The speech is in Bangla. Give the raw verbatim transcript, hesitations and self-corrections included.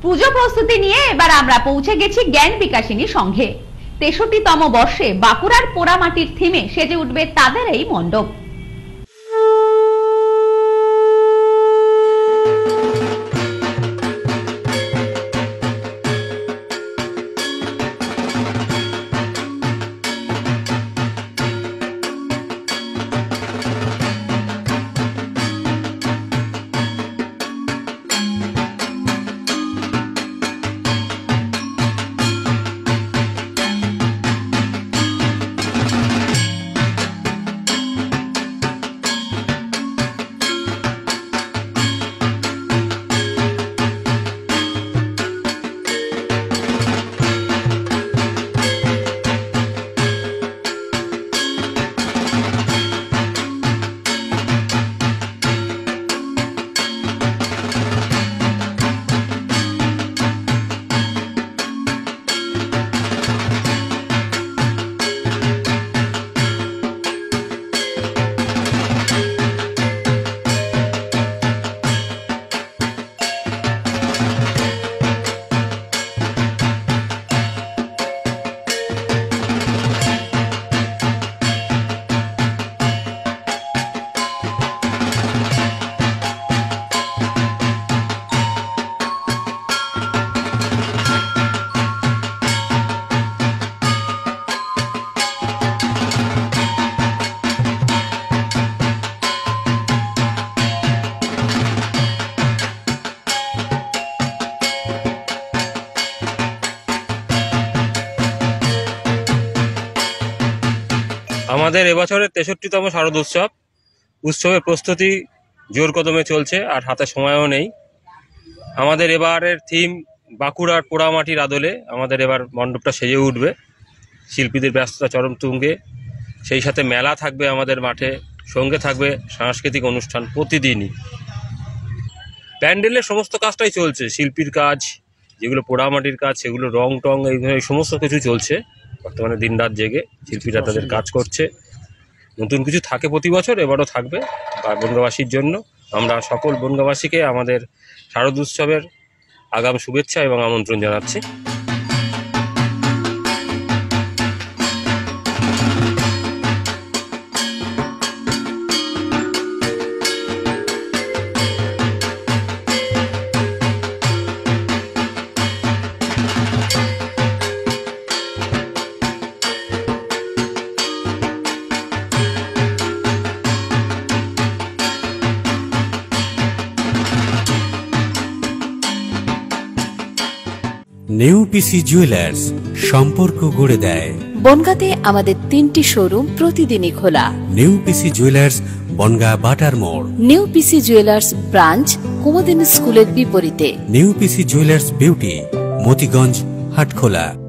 পুজো প্রস্তুতি নিয়ে এবার আমরা পৌঁছে গেছি জ্ঞান বিকাশিনী সংঘে। তেষট্টিতম বর্ষে বাঁকুড়ার পোড়ামাটির থিমে সেজে উঠবে তাদের এই মণ্ডপ। আমাদের এবছরের তেষট্টিতম শারদোৎসব উৎসবের প্রস্তুতি জোর কদমে চলছে, আর হাতে সময়ও নেই। আমাদের এবারের থিম বাঁকুড়ার পোড়ামাটির আদলে আমাদের এবার মণ্ডপটা সেজে উঠবে। শিল্পীদের ব্যস্ততা চরম তুঙ্গে, সেই সাথে মেলা থাকবে আমাদের মাঠে, সঙ্গে থাকবে সাংস্কৃতিক অনুষ্ঠান প্রতিদিনই। প্যান্ডেলের সমস্ত কাজটাই চলছে, শিল্পীর কাজ যেগুলো পোড়ামাটির কাজ সেগুলো রং টং এই সমস্ত কিছু চলছে। বর্তমানে দিন রাত জেগে শিল্পীরা তাদের কাজ করছে। নতুন কিছু থাকে প্রতি বছর, এবারও থাকবে বনগাঁবাসীর জন্য। আমরা সকল বনগাঁবাসীকে আমাদের শারদ উৎসবের আগাম শুভেচ্ছা এবং আমন্ত্রণ জানাচ্ছি। নেউপিসি জুয়েলার্স সম্পর্ক গড়ে দেয়। বনগাঁতে আমাদের তিনটি শোরুম প্রতিদিনই খোলা। নেউপিসি জুয়েলার্স বনগাঁ বাটার মোড়। নেউপিসি জুয়েলার্স ব্রাঞ্চ কুমুদিনী স্কুলের বিপরীতে। নেউপিসি জুয়েলার্স বিউটি মতিগঞ্জ হাটখোলা।